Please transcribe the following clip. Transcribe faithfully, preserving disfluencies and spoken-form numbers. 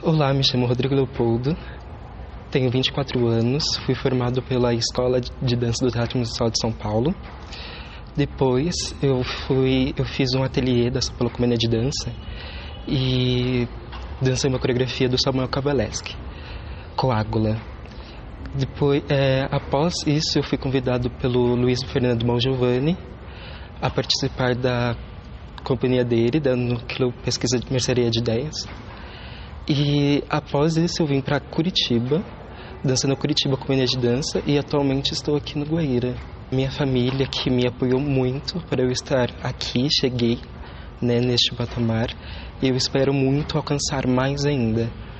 Olá, me chamo Rodrigo Leopoldo, tenho vinte e quatro anos, fui formado pela Escola de Dança do Teatro Municipal de São Paulo. Depois eu, fui, eu fiz um ateliê da São Paulo Companhia de Dança e dancei uma coreografia do Samuel Kabalevski, Coágula. Depois, é, após isso, eu fui convidado pelo Luiz Fernando Malgiovani a participar da companhia dele, da Núcleo Pesquisa de Mercearia de Ideias. E após isso eu vim para Curitiba, dançando Curitiba Companhia de Dança, e atualmente estou aqui no Guaíra. Minha família que me apoiou muito para eu estar aqui, cheguei, né, neste patamar, e eu espero muito alcançar mais ainda.